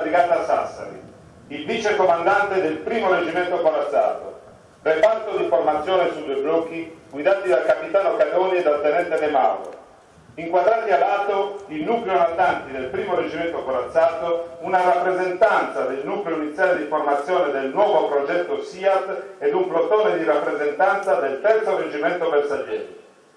Brigata Sassari, il vice comandante del 1° Reggimento Corazzato, reparto di formazione su 2 blocchi guidati dal capitano Cannoni e dal tenente De Mauro. Inquadrati a lato il nucleo natanti del 1° Reggimento Corazzato, una rappresentanza del nucleo iniziale di formazione del nuovo progetto SIAT ed un plotone di rappresentanza del 3° Reggimento Bersaglieri.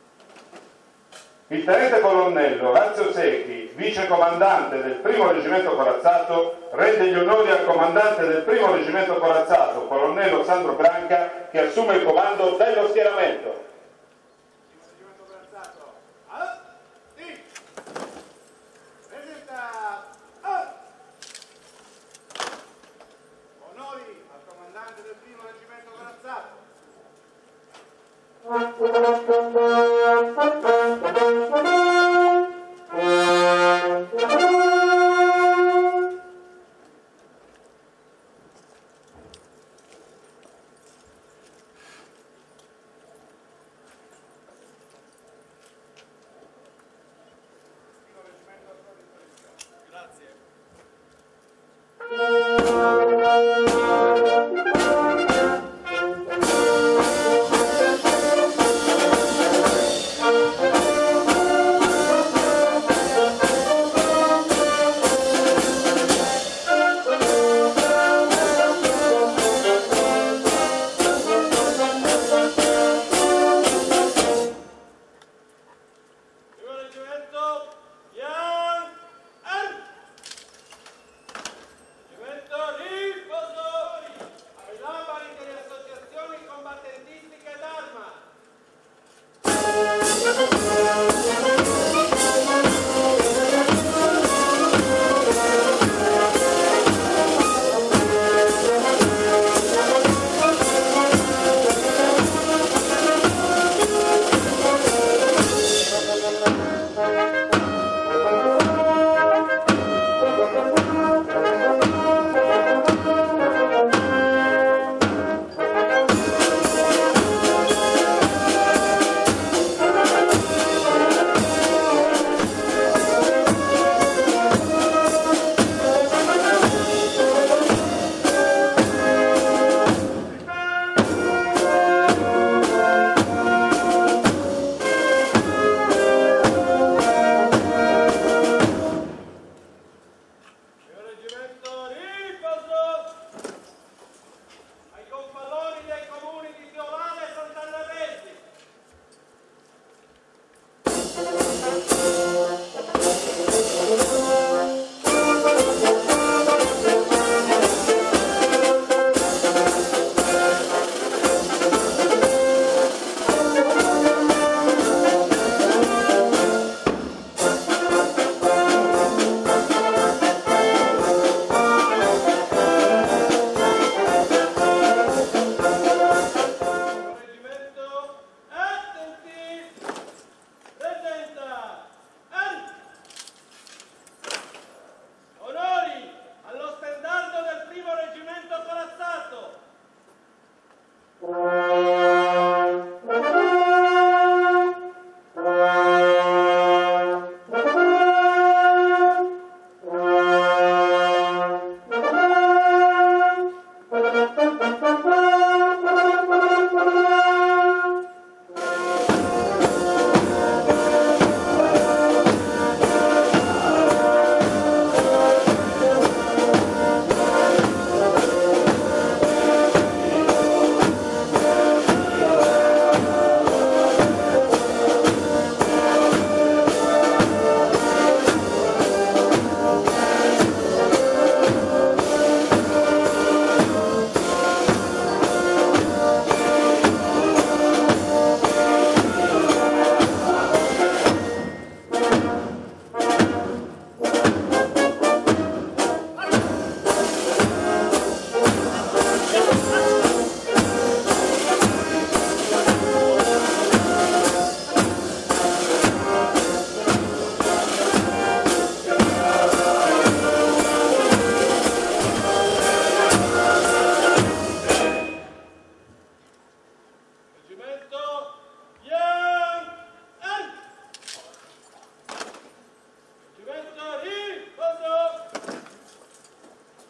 Il tenente colonnello Orazio Secchi, vice comandante del 1° Reggimento Corazzato, rende gli onori al comandante del 1° Reggimento Corazzato, colonnello Sandro Branca, che assume il comando dello schieramento.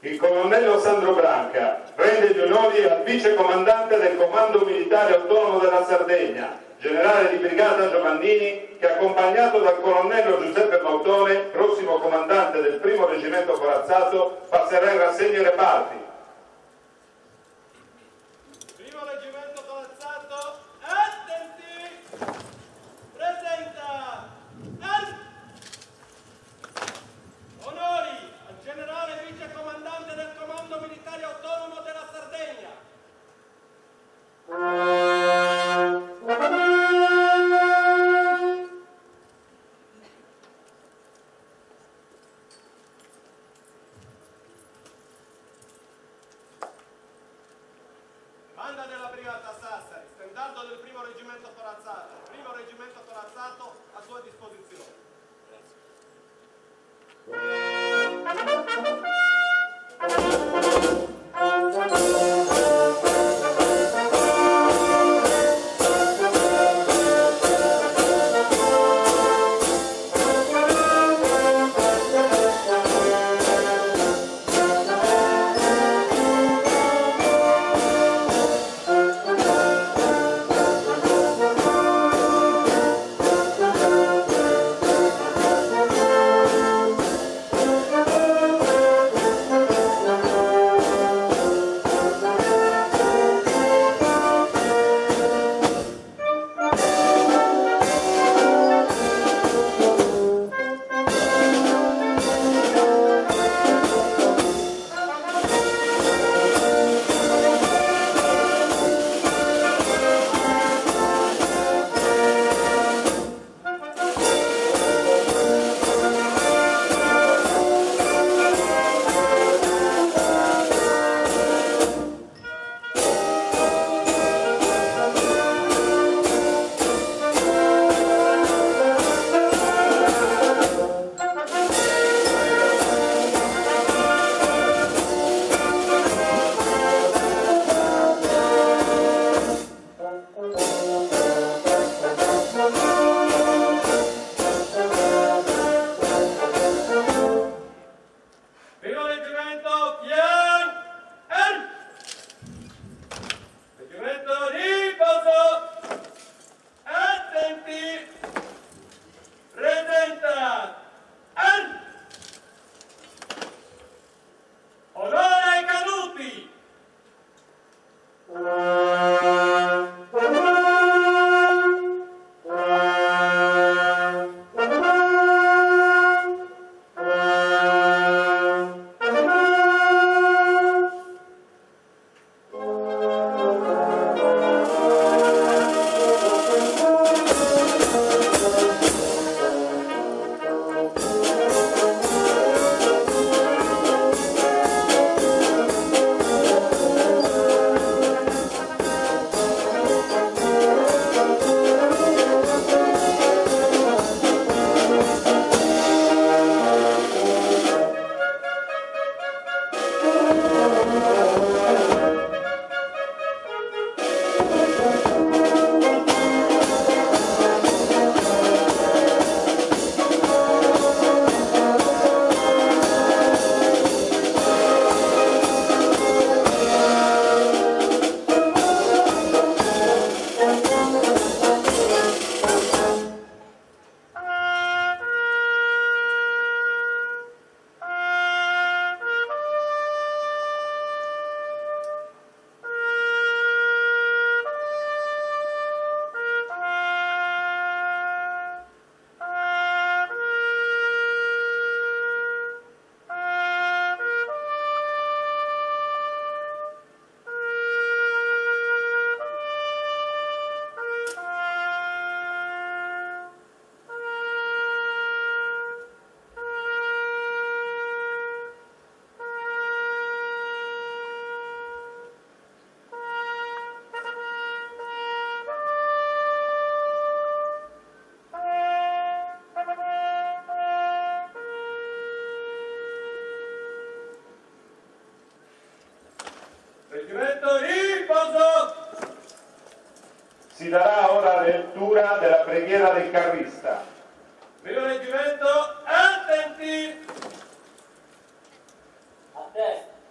Il colonnello Sandro Branca rende gli onori al vice comandante del Comando Militare Autonomo della Sardegna, generale di brigata Giovannini, che accompagnato dal colonnello Giuseppe Mautone, prossimo comandante del primo reggimento corazzato, passerà in rassegna ai reparti. Primo reggimento corazzato, attenti! Presenta! Onori al generale vice comandante del Comando Militare Autonomo della Sardegna. Banda della brigata Sassari, stendardo del primo reggimento corazzato. Primo reggimento corazzato a sua disposizione. Si darà ora lettura della preghiera del carrista. Primo reggimento, attenti! A destra.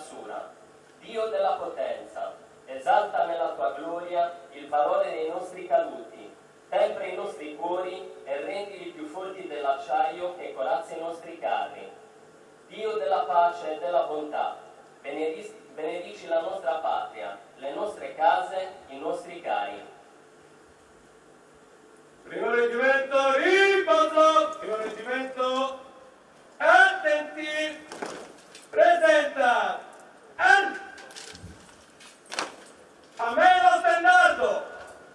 bassura. Dio della potenza, esalta nella tua gloria il valore dei nostri caduti, tempra i nostri cuori e rendili più forti dell'acciaio che corazza i nostri carri. Dio della pace e della bontà, benedici la nostra patria, le nostre case, i nostri cari. Primo reggimento, riposo! Primo reggimento, attenti! Presenta! A me lo stendardo!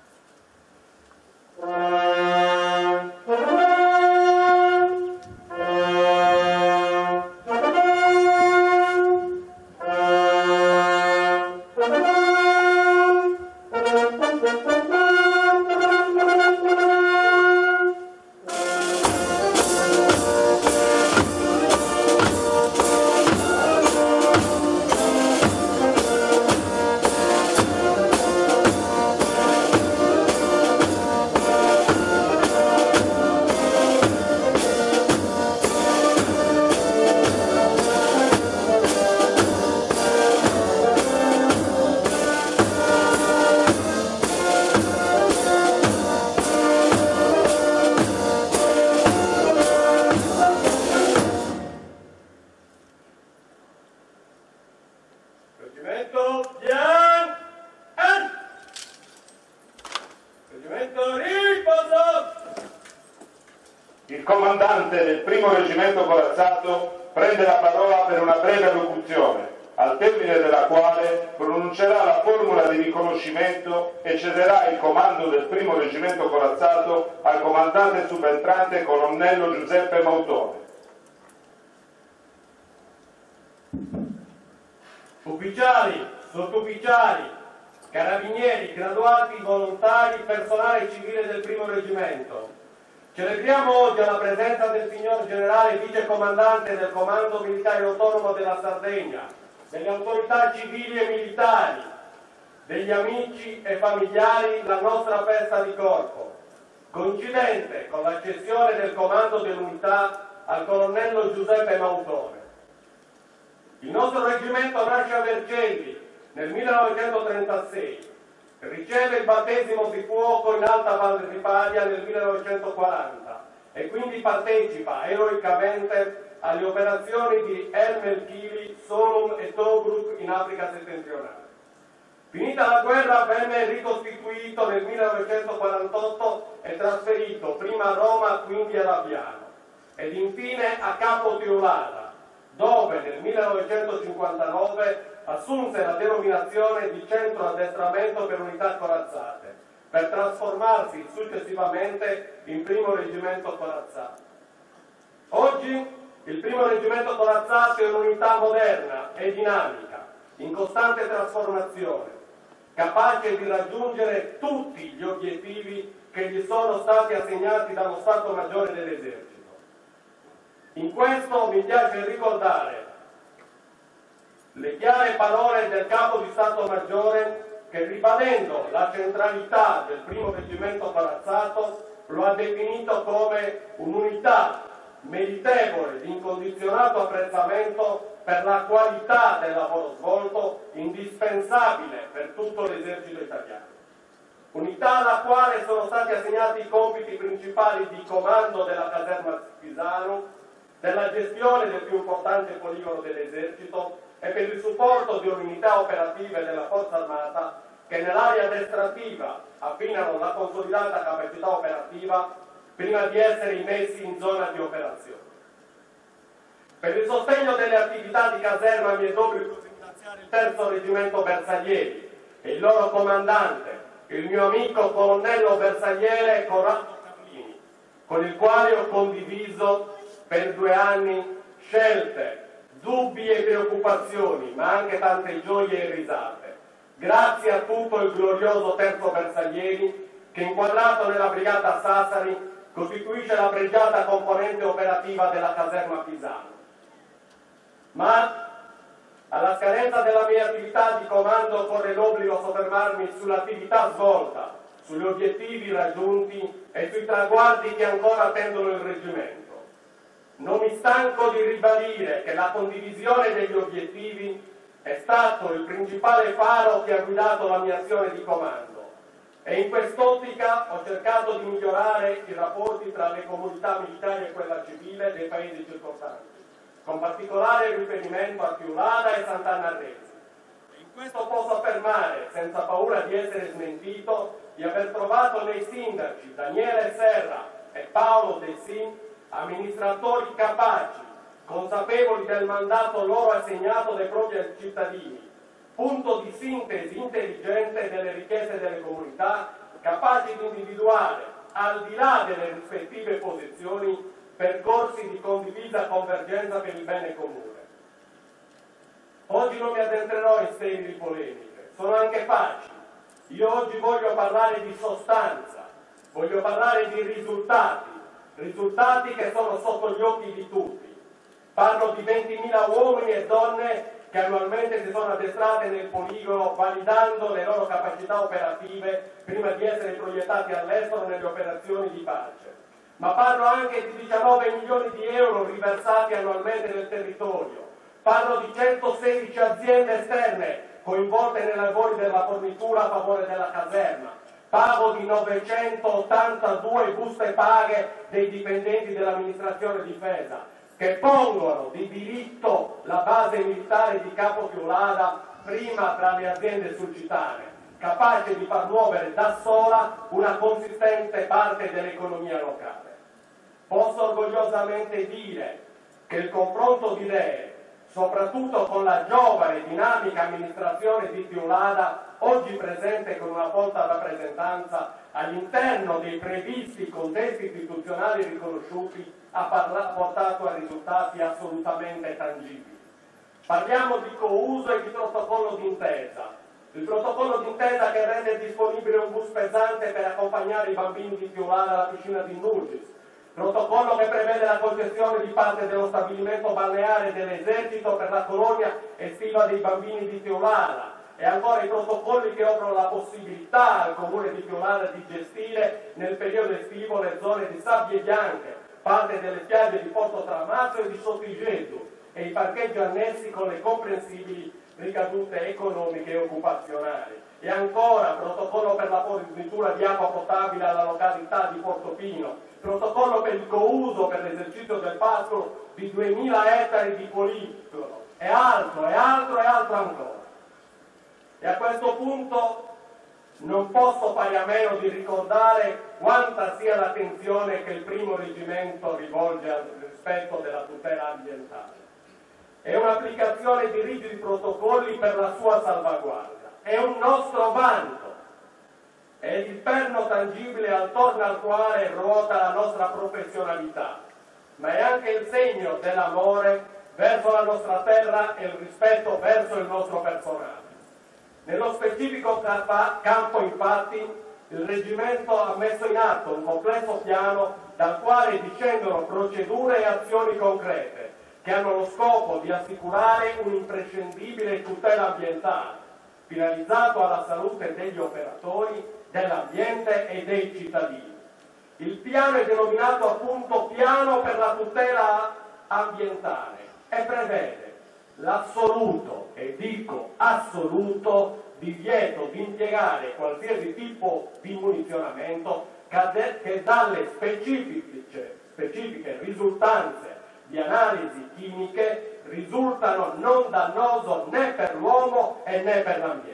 Reggimento, pian! Reggimento, riposo! Il comandante del primo reggimento corazzato prende la parola per una breve locuzione, al termine della quale pronuncerà la formula di riconoscimento e cederà il comando del primo reggimento corazzato al comandante subentrante colonnello Giuseppe Mautone. Ufficiali, sottufficiali, carabinieri, graduati, volontari, personale civile del primo reggimento. Celebriamo oggi alla presenza del signor generale vice comandante del Comando Militare Autonomo della Sardegna, delle autorità civili e militari, degli amici e familiari la nostra festa di corpo, coincidente con la cessione del comando dell'unità al colonnello Giuseppe Mautone. Il nostro reggimento nasce a Vercelli nel 1936, riceve il battesimo di fuoco in Alta Val Ripadia nel 1940 e quindi partecipa eroicamente alle operazioni di Ermel Kili, Solum e Tobruk in Africa settentrionale. Finita la guerra venne ricostituito nel 1948 e trasferito prima a Roma, quindi ad Aviano, ed infine a Capo Teulada, dove nel 1959 assunse la denominazione di Centro Addestramento per Unità Corazzate, per trasformarsi successivamente in Primo Reggimento Corazzato. Oggi il Primo Reggimento Corazzato è un'unità moderna e dinamica, in costante trasformazione, capace di raggiungere tutti gli obiettivi che gli sono stati assegnati dallo Stato Maggiore dell'Esercito. In questo mi piace ricordare le chiare parole del Capo di Stato Maggiore che, ribadendo la centralità del primo reggimento corazzato, lo ha definito come un'unità meritevole di incondizionato apprezzamento per la qualità del lavoro svolto, indispensabile per tutto l'esercito italiano. Unità alla quale sono stati assegnati i compiti principali di comando della caserma Pisano, della gestione del più importante poligono dell'esercito e per il supporto di un'unità operativa della Forza Armata che nell'area addestrativa affinano la consolidata capacità operativa prima di essere immessi in zona di operazione. Per il sostegno delle attività di caserma mi è d'obbligo ringraziare il terzo reggimento Bersaglieri e il loro comandante, il mio amico colonnello bersagliere Corrado Carlini, con il quale ho condiviso per 2 anni scelte, dubbi e preoccupazioni, ma anche tante gioie e risate. Grazie a tutto il glorioso terzo Bersaglieri che, inquadrato nella brigata Sassari, costituisce la pregiata componente operativa della caserma Pisano. Ma alla scadenza della mia attività di comando corre l'obbligo soffermarmi sull'attività svolta, sugli obiettivi raggiunti e sui traguardi che ancora attendono il reggimento. Non mi stanco di ribadire che la condivisione degli obiettivi È stato il principale faro che ha guidato la mia azione di comando e in quest'ottica ho cercato di migliorare i rapporti tra le comunità militari e quella civile dei paesi circostanti, con particolare riferimento a Piulada e Sant'Anna Resi. In questo posso affermare, senza paura di essere smentito, di aver trovato nei sindaci Daniele Serra e Paolo Dessin amministratori capaci, consapevoli del mandato loro assegnato dai propri cittadini, punto di sintesi intelligente delle richieste delle comunità, capaci di individuare, al di là delle rispettive posizioni, percorsi di condivisa convergenza per il bene comune. Oggi non mi addentrerò in sterili polemiche, sono anche facili. Io oggi voglio parlare di sostanza, voglio parlare di risultati che sono sotto gli occhi di tutti. Parlo di 20.000 uomini e donne che annualmente si sono addestrate nel poligono validando le loro capacità operative prima di essere proiettati all'estero nelle operazioni di pace. Ma parlo anche di 19 milioni di euro riversati annualmente nel territorio. Parlo di 116 aziende esterne coinvolte nei lavori della fornitura a favore della caserma. Pago di 982 buste paghe dei dipendenti dell'amministrazione difesa, che pongono di diritto la base militare di Capo Piulada prima tra le aziende succitane, capace di far muovere da sola una consistente parte dell'economia locale. Posso orgogliosamente dire che il confronto di idee, soprattutto con la giovane e dinamica amministrazione di Piulada, oggi presente con una folta rappresentanza all'interno dei previsti contesti istituzionali riconosciuti, ha portato a risultati assolutamente tangibili. Parliamo di couso e di protocollo d'intesa. Il protocollo d'intesa che rende disponibile un bus pesante per accompagnare i bambini di Piulada alla piscina di Nugis. Protocollo che prevede la concessione di parte dello stabilimento balneare dell'esercito per la colonia estiva dei bambini di Piulada. E ancora i protocolli che offrono la possibilità al comune di Piulada di gestire nel periodo estivo le zone di sabbie bianche, parte delle spiagge di Porto Tramazzo e di Sottigesu e i parcheggi annessi con le comprensibili ricadute economiche e occupazionali. E ancora protocollo per la fornitura di acqua potabile alla località di Portofino, protocollo per il couso per l'esercizio del pascolo di 2000 ettari di poligone e altro ancora. E a questo punto non posso fare a meno di ricordare quanta sia l'attenzione che il primo reggimento rivolge al rispetto della tutela ambientale. È un'applicazione di rigidi protocolli per la sua salvaguardia, è un nostro vanto, è il perno tangibile attorno al quale ruota la nostra professionalità, ma è anche il segno dell'amore verso la nostra terra e il rispetto verso il nostro personale. Nello specifico campo, infatti, il reggimento ha messo in atto un complesso piano dal quale discendono procedure e azioni concrete che hanno lo scopo di assicurare un'imprescindibile tutela ambientale, finalizzato alla salute degli operatori, dell'ambiente e dei cittadini. Il piano è denominato appunto Piano per la tutela ambientale e prevede l'assoluto, e dico assoluto, divieto di impiegare qualsiasi tipo di munizionamento che dalle specifiche risultanze di analisi chimiche risultano non dannoso né per l'uomo e né per l'ambiente.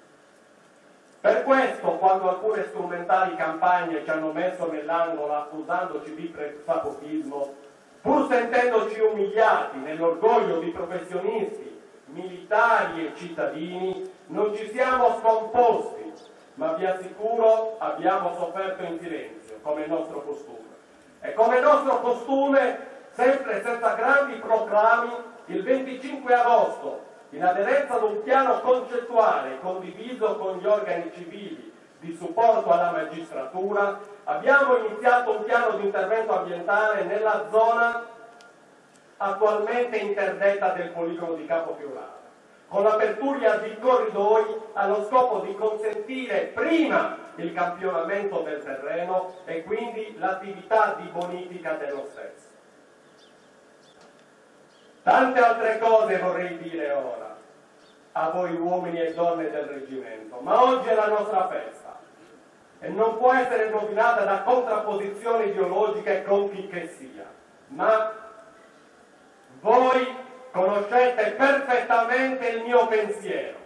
Per questo, quando alcune strumentali campagne ci hanno messo nell'angolo accusandoci di pressapotismo, pur sentendoci umiliati nell'orgoglio di professionisti, militari e cittadini, non ci siamo scomposti, ma vi assicuro abbiamo sofferto in silenzio, come il nostro costume. E come nostro costume, sempre senza grandi proclami, il 25 agosto, in aderenza ad un piano concettuale condiviso con gli organi civili di supporto alla magistratura, abbiamo iniziato un piano di intervento ambientale nella zona attualmente interdetta del poligono di Capo Piulada, con l'apertura di corridoi allo scopo di consentire prima il campionamento del terreno e quindi l'attività di bonifica dello stesso. Tante altre cose vorrei dire ora, a voi uomini e donne del reggimento, ma oggi è la nostra festa e non può essere rovinata da contrapposizioni ideologiche con chi che sia, ma voi conoscete perfettamente il mio pensiero.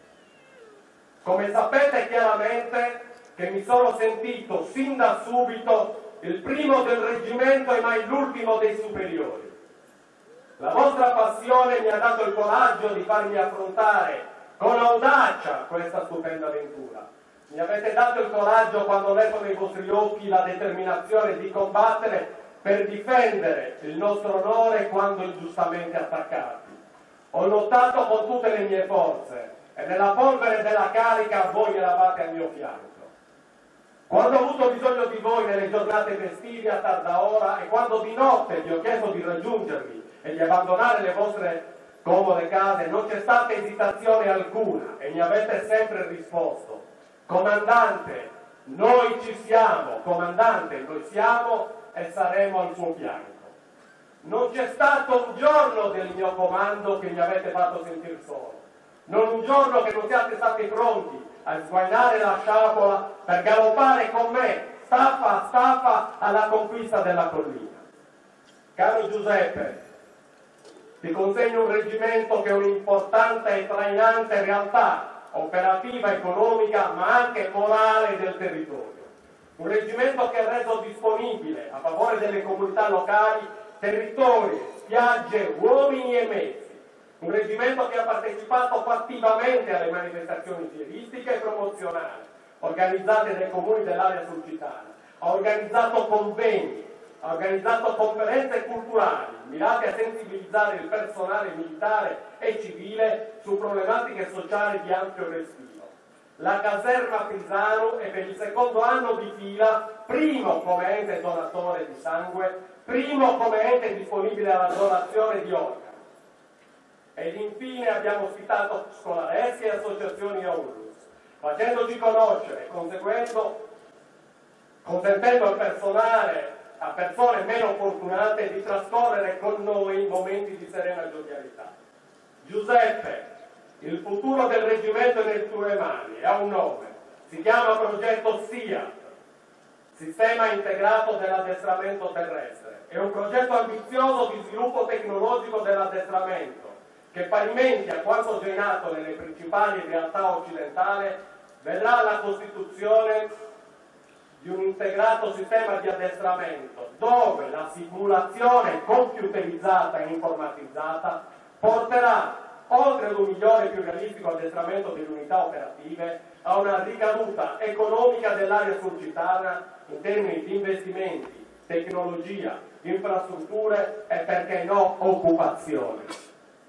Come sapete chiaramente che mi sono sentito sin da subito il primo del reggimento e mai l'ultimo dei superiori. La vostra passione mi ha dato il coraggio di farmi affrontare con audacia questa stupenda avventura. Mi avete dato il coraggio quando ho letto nei vostri occhi la determinazione di combattere per difendere il nostro onore quando ingiustamente attaccati. Ho lottato con tutte le mie forze e nella polvere della carica voi eravate al mio fianco. Quando ho avuto bisogno di voi nelle giornate festive a tarda ora e quando di notte vi ho chiesto di raggiungervi e di abbandonare le vostre comode case, non c'è stata esitazione alcuna e mi avete sempre risposto: comandante, noi ci siamo, comandante, noi siamo e saremo al suo fianco. Non c'è stato un giorno del mio comando che mi avete fatto sentire solo, non un giorno che non siate stati pronti a sguainare la sciabola per galoppare con me, staffa a staffa, alla conquista della collina. Caro Giuseppe, ti consegno un reggimento che è un'importante e trainante realtà operativa, economica, ma anche morale del territorio. Un reggimento che ha reso disponibile a favore delle comunità locali territori, spiagge, uomini e mezzi. Un reggimento che ha partecipato fattivamente alle manifestazioni fieristiche e promozionali organizzate dai comuni dell'area sulcitana, ha organizzato convegni, ha organizzato conferenze culturali mirate a sensibilizzare il personale militare e civile su problematiche sociali di ampio respiro. La caserma Pisano è per il secondo anno di fila primo come ente donatore di sangue, primo come ente disponibile alla donazione di organi. Ed infine abbiamo ospitato scolaresche e associazioni Aulus, facendoci conoscere, consentendo al personale, a persone meno fortunate, di trascorrere con noi momenti di serena giovialità. Giuseppe, il futuro del reggimento è nelle tue mani, ha un nome, si chiama progetto SIAT, Sistema Integrato dell'Addestramento Terrestre. È un progetto ambizioso di sviluppo tecnologico dell'addestramento, che parimenti a quanto già in atto nelle principali realtà occidentali, vedrà la costituzione di un integrato sistema di addestramento, dove la simulazione computerizzata e informatizzata porterà, oltre ad un migliore e più realistico addestramento delle unità operative, a una ricaduta economica dell'area sulcitana in termini di investimenti, tecnologia, infrastrutture e, perché no, occupazione.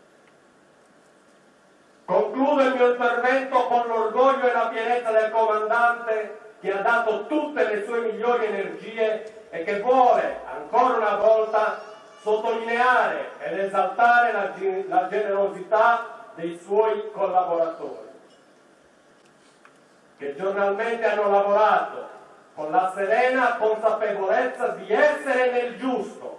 Concludo il mio intervento con l'orgoglio e la pienezza del comandante che ha dato tutte le sue migliori energie e che vuole, ancora una volta, sottolineare ed esaltare la generosità dei suoi collaboratori, che giornalmente hanno lavorato con la serena consapevolezza di essere nel giusto,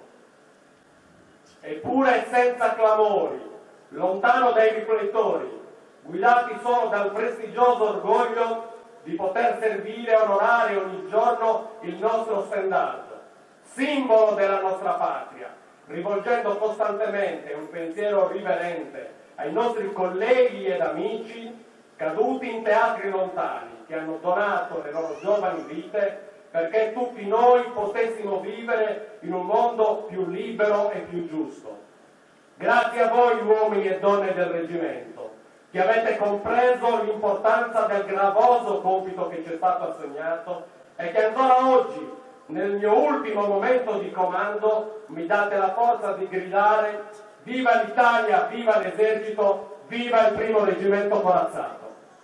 eppure senza clamori, lontano dai riflettori, guidati solo dal prestigioso orgoglio di poter servire e onorare ogni giorno il nostro stendardo, simbolo della nostra patria, rivolgendo costantemente un pensiero riverente ai nostri colleghi ed amici caduti in teatri lontani, che hanno donato le loro giovani vite perché tutti noi potessimo vivere in un mondo più libero e più giusto. Grazie a voi uomini e donne del reggimento, che avete compreso l'importanza del gravoso compito che ci è stato assegnato e che ancora oggi, nel mio ultimo momento di comando, mi date la forza di gridare: viva l'Italia, viva l'esercito, viva il primo reggimento corazzato.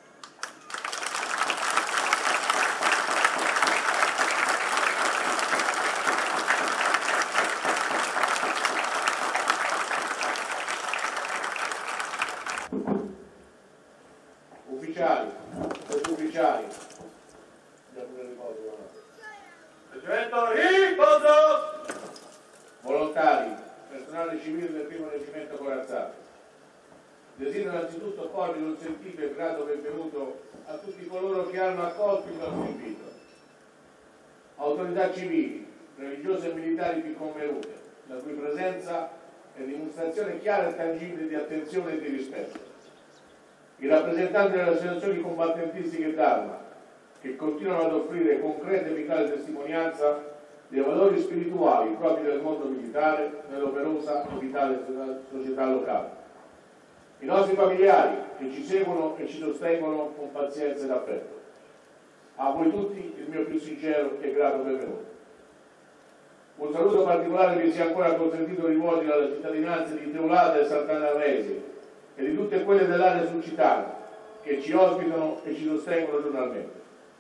Ufficiali, sottufficiali, Reggimento riposo! volontari, personale civile del primo reggimento corazzato, desidero innanzitutto porgere un sentito e grato benvenuto a tutti coloro che hanno accolto il nostro invito. Autorità civili, religiose e militari più convenute, la cui presenza è dimostrazione chiara e tangibile di attenzione e di rispetto. I rappresentanti delle associazioni combattentistiche d'arma, che continuano ad offrire concreta e vitale testimonianza dei valori spirituali propri del mondo militare nell'operosa e vitale società locale. I nostri familiari che ci seguono e ci sostengono con pazienza ed affetto. A voi tutti il mio più sincero e grato benvenuto. Un saluto particolare mi sia ancora consentito rivolgere alle cittadinanze di Teulada e Sant'Anna-Resi e di tutte quelle dell'area sulcitana che ci ospitano e ci sostengono giornalmente.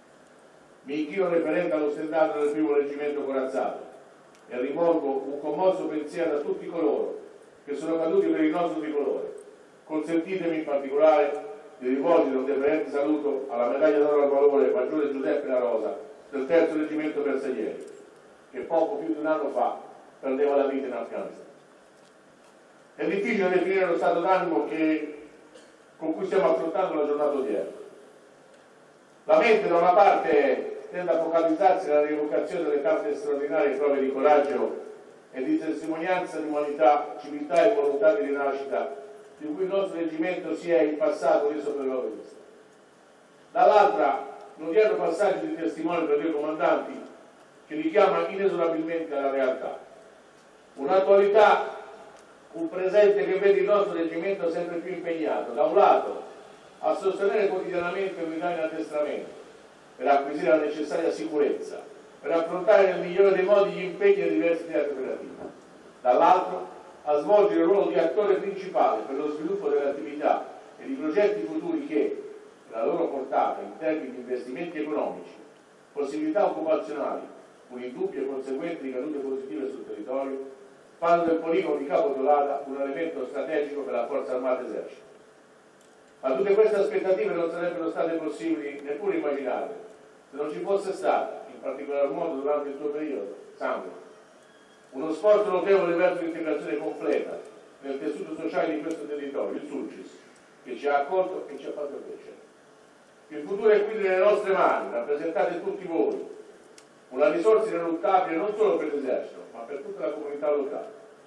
Mi inchino referente allo stendardo del primo reggimento corazzato e rivolgo un commosso pensiero a tutti coloro che sono caduti per il nostro tricolore. Consentitemi in particolare di rivolgere un deferente saluto alla medaglia d'oro al valore maggiore Giuseppe La Rosa del terzo reggimento Bersaglieri, che poco più di un anno fa perdeva la vita in Afghanistan. È difficile definire lo stato d'animo con cui stiamo affrontando la giornata odierna. La mente da una parte tende a focalizzarsi nella rievocazione delle tante straordinarie prove di coraggio e di testimonianza di umanità, civiltà e volontà di rinascita di cui il nostro reggimento si è in passato reso protagonista. Dall'altra, l'odierno passaggio di testimoni per due comandanti che richiama inesorabilmente alla realtà. Un'attualità, un presente che vede il nostro reggimento sempre più impegnato, da un lato, a sostenere quotidianamente l'unità in addestramento, per acquisire la necessaria sicurezza, per affrontare nel migliore dei modi gli impegni ai diversi teatri operativi, dall'altro, a svolgere il ruolo di attore principale per lo sviluppo delle attività e di progetti futuri che, per la loro portata in termini di investimenti economici, possibilità occupazionali, con indubbie e conseguenti ricadute positive sul territorio, fanno del poligono di Capo Teulada un elemento strategico per la Forza Armata Esercito. Ma tutte queste aspettative non sarebbero state possibili neppure immaginate se non ci fosse stata, in particolar modo durante il suo periodo, Sandro, uno sforzo notevole verso l'integrazione completa nel tessuto sociale di questo territorio, il Sulcis, che ci ha accolto e ci ha fatto crescere. Il futuro è quindi nelle nostre mani, rappresentate tutti voi, una risorsa ineluttabile non solo per l'esercito, ma per tutta la comunità locale.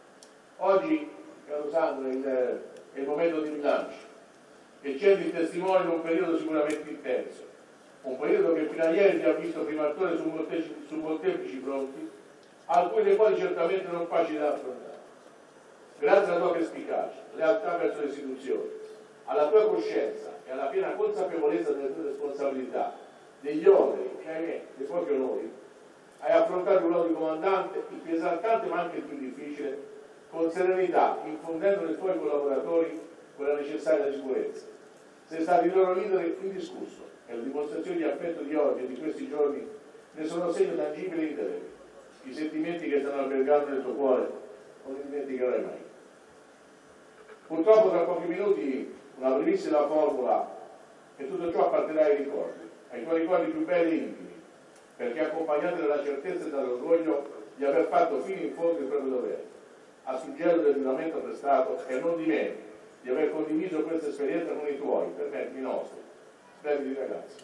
Oggi, caro Sandro, è il momento di bilancio e c'è il testimone di un periodo sicuramente intenso, un periodo che fino a ieri ti ha visto primatore su molteplici fronti, alcuni dei quali certamente non facili da affrontare. Grazie alla tua perspicacia, lealtà verso le istituzioni, alla tua coscienza e alla piena consapevolezza delle tue responsabilità, degli oneri e ahimè dei pochi onori, hai affrontato il ruolo di comandante, il più esaltante ma anche il più difficile, con serenità, infondendo nei tuoi collaboratori quella necessaria sicurezza. Sei stato il loro leader indiscusso e le dimostrazioni di affetto di oggi e di questi giorni ne sono segno tangibile e indelebile. I sentimenti che stanno albergando nel tuo cuore non li dimenticherai mai. Purtroppo tra pochi minuti una brevissima formula e tutto ciò apparterà ai ricordi, ai tuoi ricordi più belli e intimi, perché accompagnati dalla certezza e dall'orgoglio di aver fatto fino in fondo il proprio dovere, a suggello del giuramento prestato e non di meno, di aver condiviso questa esperienza con i tuoi, per me, i nostri, splendidi ragazzi.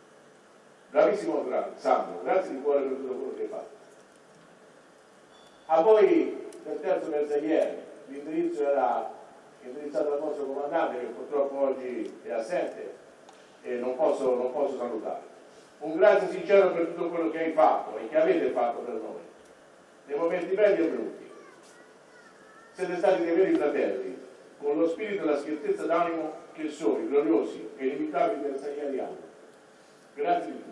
Bravissimo Sandro, grazie di cuore per tutto quello che hai fatto. A voi del terzo bersagliere, l'indirizzo era indirizzato al nostro comandante che purtroppo oggi è assente e non posso salutare. Un grazie sincero per tutto quello che hai fatto e che avete fatto per noi, nei momenti belli e brutti. Siete stati dei veri fratelli, con lo spirito e la schiettezza d'animo che sono i gloriosi e inimitabili bersaglieri hanno. Grazie di tutto.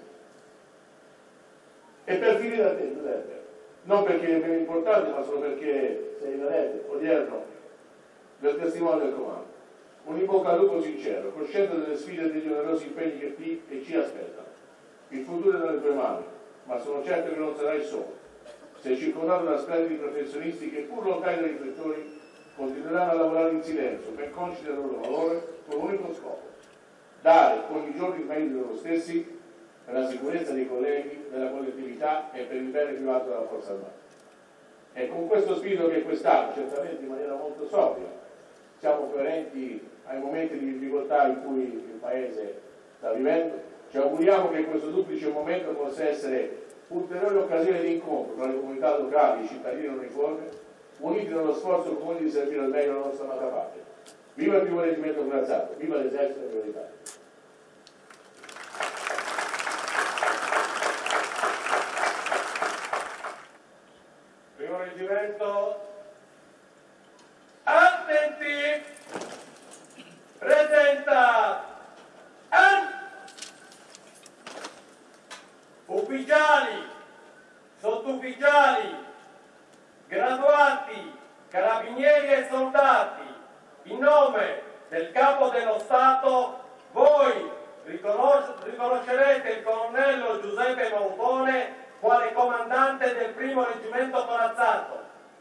E per finire a te, Giuseppe, non perché è meno importante, ma solo perché sei l'erede odierno del testimone del comando. Un in bocca al lupo sincero, cosciente delle sfide e degli onerosi impegni che ti e ci aspettano. Il futuro è nelle tue mani, ma sono certo che non sarai solo. Sei circondato da splendidi professionisti che, pur lontani dai riflettori, continueranno a lavorare in silenzio, ben consci del loro valore, con un unico scopo: dare ogni giorno il meglio di loro stessi per la sicurezza dei colleghi, della collettività e per il bene più alto della Forza Armata. È con questo spirito che quest'anno, certamente in maniera molto sobria, siamo coerenti ai momenti di difficoltà in cui il Paese sta vivendo. Ci auguriamo che questo duplice momento possa essere ulteriore occasione di incontro tra le comunità locali e i cittadini in uniforme, uniti nello sforzo comune di servire al meglio la nostra amata patria. Viva il primo reggimento corazzato, viva l'esercito e viva l'Italia. Primo reggimento, attenti, presenta ufficiali, sottufficiali, graduati, carabinieri e soldati. In nome del Capo dello Stato, voi riconoscerete il colonnello Giuseppe Mautone quale comandante del primo reggimento corazzato.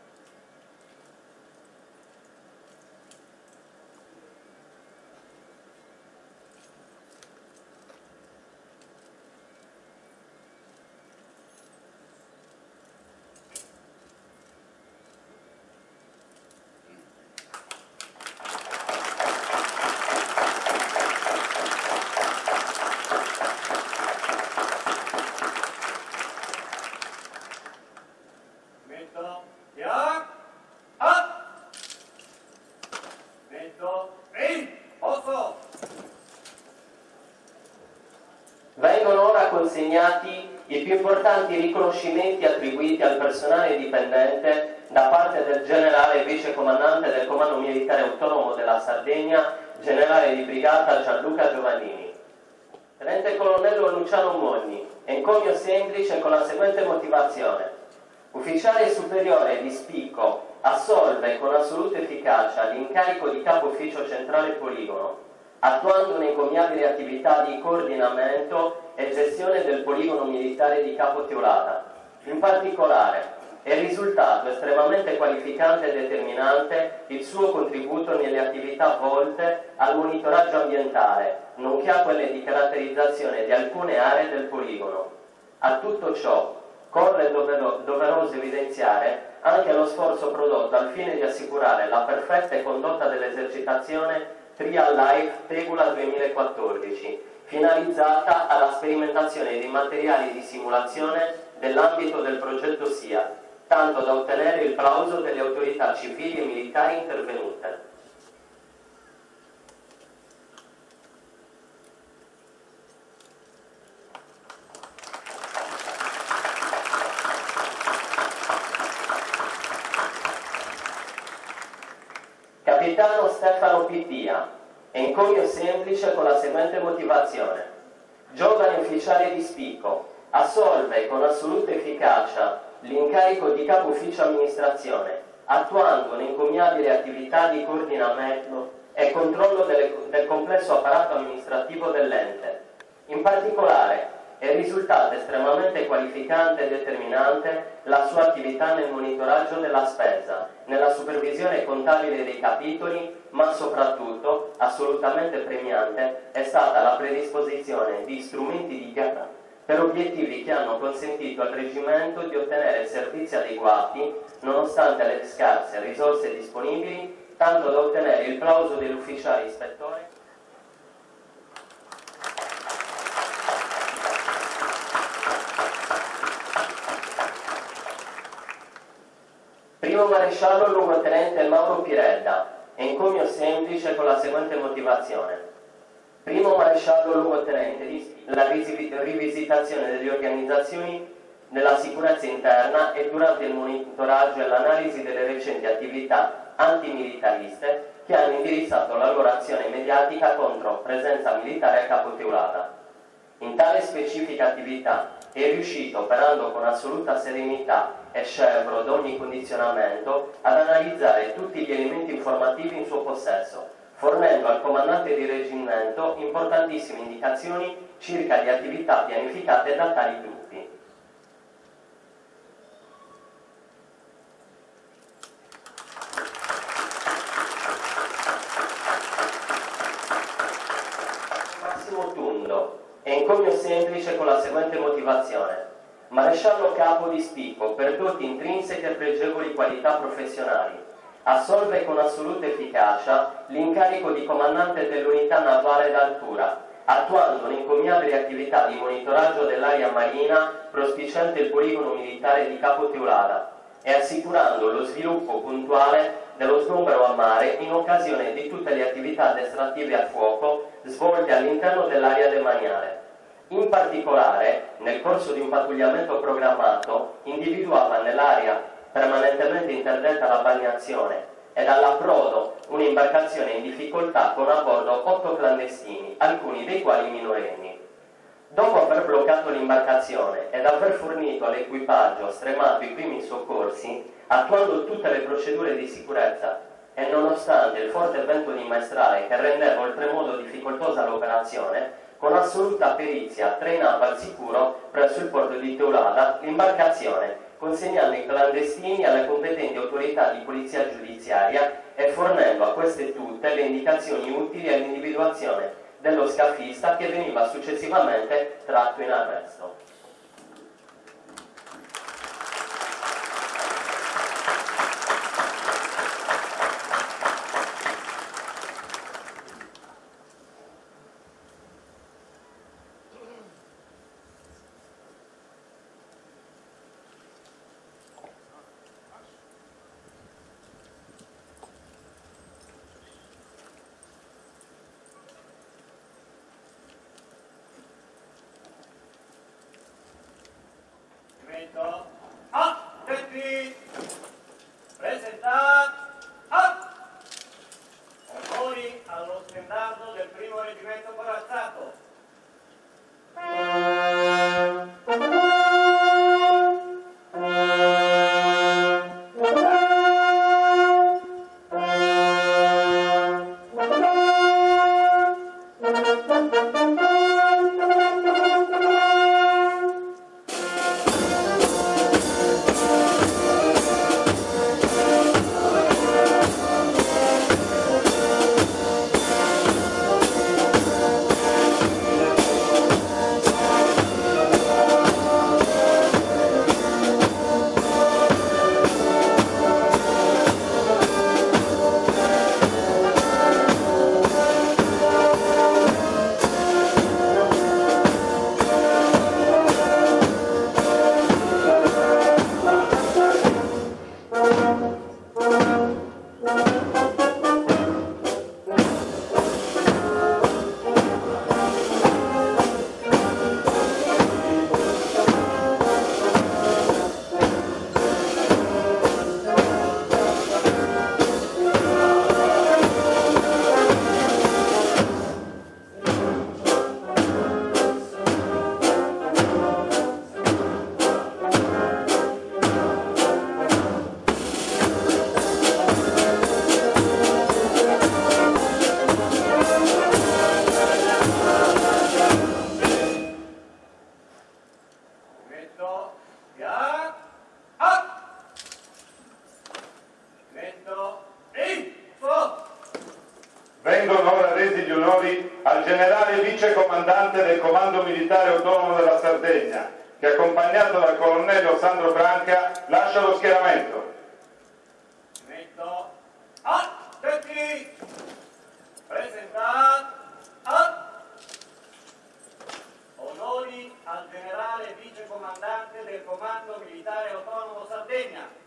Vengono ora consegnati i più importanti riconoscimenti attribuiti al personale dipendente da parte del generale vicecomandante del Comando Militare Autonomo della Sardegna, generale di brigata Gianluca Giovannini. Tenente colonnello Luciano Mogni, encomio semplice con la seguente motivazione. Ufficiale superiore di spicco, assolve con assoluta efficacia l'incarico di capo ufficio centrale poligono, attuando un'encomiabile attività di coordinamento e gestione del poligono militare di Capo Teulada. In particolare, è risultato estremamente qualificante e determinante il suo contributo nelle attività volte al monitoraggio ambientale, nonché a quelle di caratterizzazione di alcune aree del poligono. A tutto ciò corre doveroso evidenziare anche lo sforzo prodotto al fine di assicurare la perfetta condotta dell'esercitazione Trial Life Tegula 2014, finalizzata alla sperimentazione di materiali di simulazione nell'ambito del progetto SIA, tanto da ottenere il plauso delle autorità civili e militari intervenute. Capitano Stefano Pittia, encomio semplice con la seguente motivazione. Giovane ufficiale di spicco, assolve con assoluta efficacia l'incarico di capo ufficio amministrazione, attuando un'encomiabile attività di coordinamento e controllo del complesso apparato amministrativo dell'ente. In particolare, è risultata estremamente qualificante e determinante la sua attività nel monitoraggio della spesa, nella supervisione contabile dei capitoli, ma soprattutto, assolutamente premiante, è stata la predisposizione di strumenti di gara per obiettivi che hanno consentito al reggimento di ottenere servizi adeguati nonostante le scarse risorse disponibili, tanto da ottenere il plauso dell'ufficiale ispettore. Primo maresciallo luogotenente Mauro Piredda, encomio semplice con la seguente motivazione. Primo maresciallo luogotenente, la rivisitazione delle organizzazioni della sicurezza interna e durante il monitoraggio e l'analisi delle recenti attività antimilitariste che hanno indirizzato la loro azione mediatica contro presenza militare a Capo Teulada. In tale specifica attività è riuscito, operando con assoluta serenità e scevro da ogni condizionamento, ad analizzare tutti gli elementi informativi in suo possesso, fornendo al comandante di reggimento importantissime indicazioni circa le attività pianificate da tali gruppi. Massimo Tundo, encomio semplice con la seguente motivazione. Maresciallo capo di spicco per doti intrinseche e pregevoli qualità professionali, assolve con assoluta efficacia l'incarico di comandante dell'unità navale d'altura, attuando un'encomiabile attività di monitoraggio dell'area marina prospiciente il poligono militare di Capo Teulada e assicurando lo sviluppo puntuale dello sgombero a mare in occasione di tutte le attività addestrative a fuoco svolte all'interno dell'area demaniale. In particolare, nel corso di un pattugliamento programmato, individuava nell'area permanentemente interdetta alla balneazione ed all'approdo un'imbarcazione in difficoltà con a bordo 8 clandestini, alcuni dei quali minorenni. Dopo aver bloccato l'imbarcazione ed aver fornito all'equipaggio stremato i primi soccorsi, attuando tutte le procedure di sicurezza e nonostante il forte vento di maestrale che rendeva oltremodo difficoltosa l'operazione, con assoluta perizia trainava al sicuro presso il porto di Teulada l'imbarcazione, consegnando i clandestini alle competenti autorità di polizia giudiziaria e fornendo a queste tutte le indicazioni utili all'individuazione dello scafista che veniva successivamente tratto in arresto. Attenti! Presentati! Onori allo stendardo del primo reggimento corazzato. Vengono ora resi gli onori al generale vicecomandante del Comando Militare Autonomo della Sardegna, che accompagnato dal colonnello Sandro Branca lascia lo schieramento. Attenti! Presentati! Onori al generale vicecomandante del Comando Militare Autonomo Sardegna.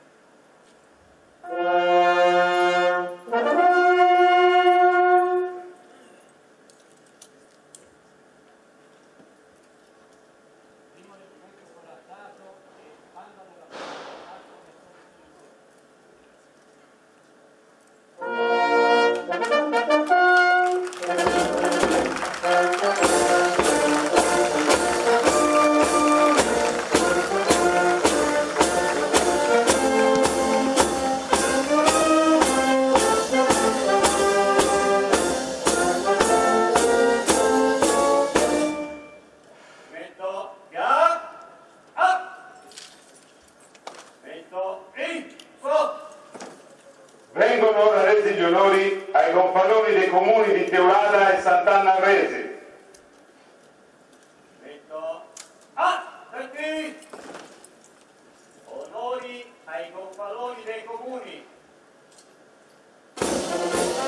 Vengono ora resi gli onori ai gonfaloni dei comuni di Teulada e Sant'Anna Arresi. Attenti! Onori ai gonfaloni dei comuni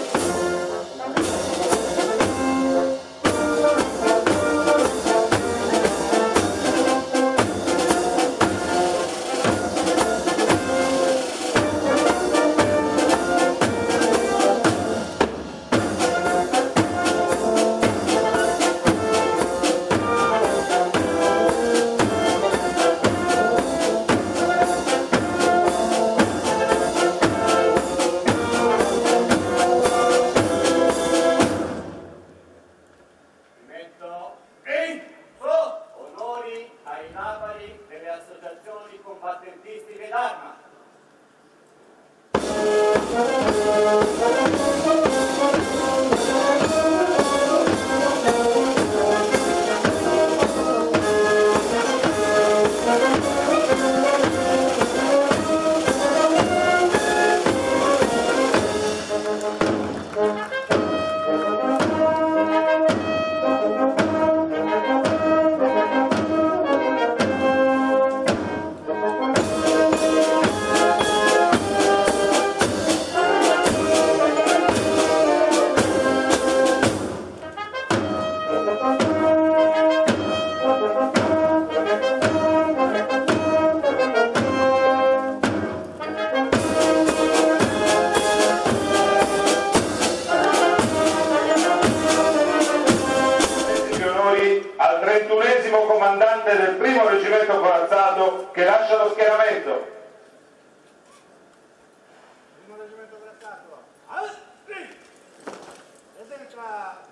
comandante del primo reggimento corazzato che lascia lo schieramento. Primo reggimento corazzato. Presenza.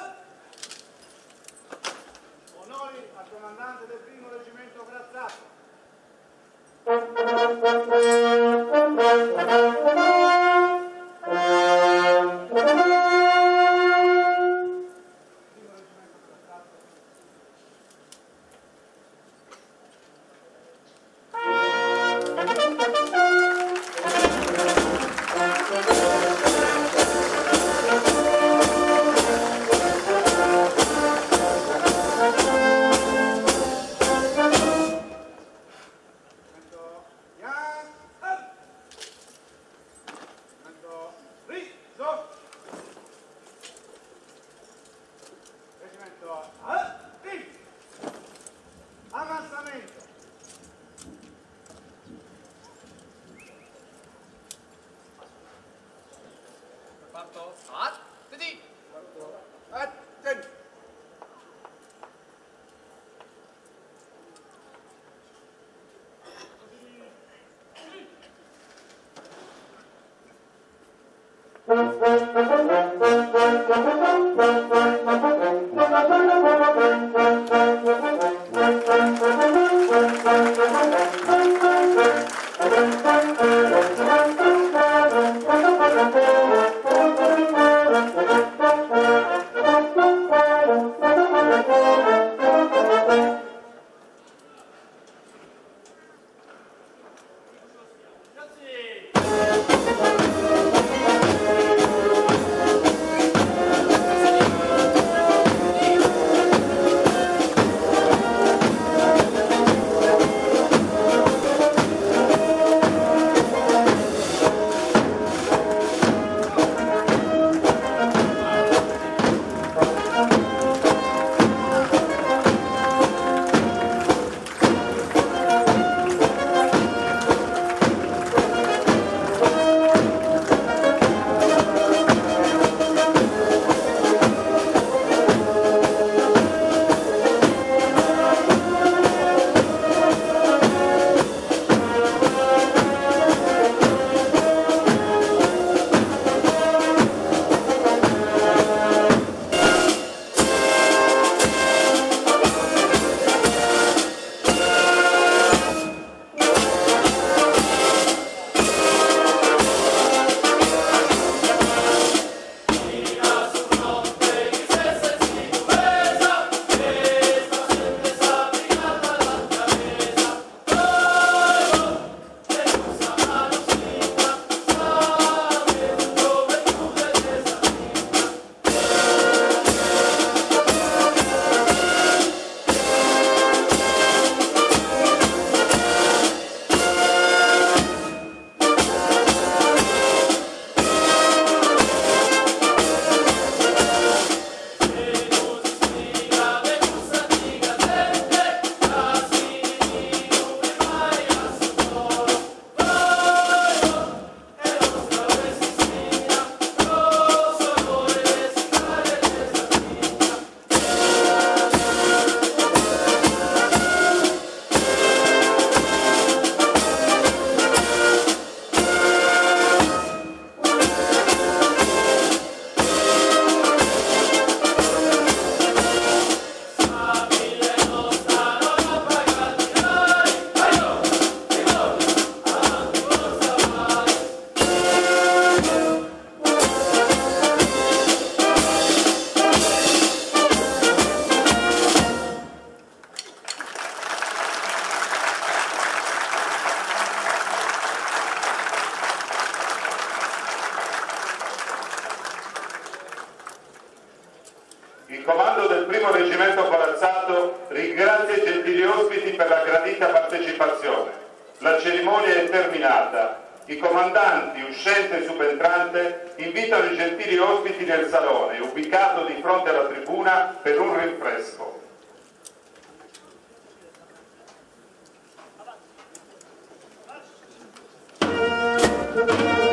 Onori al comandante del primo reggimento corazzato. Il comando del primo reggimento corazzato ringrazia i gentili ospiti per la gradita partecipazione. La cerimonia è terminata. I comandanti, uscente e subentrante, invitano i gentili ospiti nel salone, ubicato di fronte alla tribuna, per un rinfresco. Avanti.